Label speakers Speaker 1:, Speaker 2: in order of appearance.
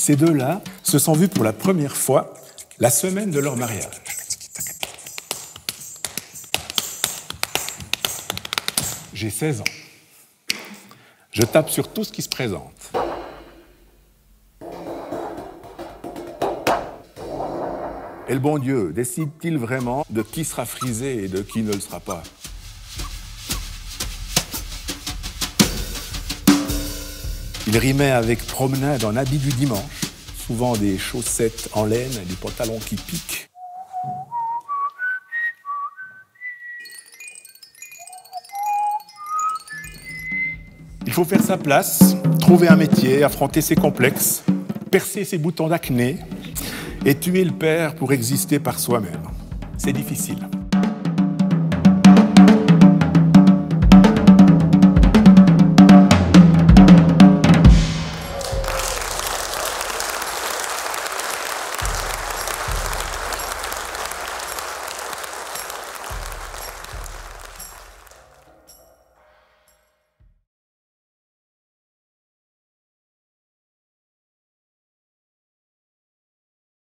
Speaker 1: Ces deux-là se sont vus pour la première fois la semaine de leur mariage. J'ai 16 ans. Je tape sur tout ce qui se présente. Et le bon Dieu décide-t-il vraiment de qui sera frisé et de qui ne le sera pas? Il rimait avec promenade en habit du dimanche, souvent des chaussettes en laine et des pantalons qui piquent. Il faut faire sa place, trouver un métier, affronter ses complexes, percer ses boutons d'acné et tuer le père pour exister par soi-même. C'est difficile.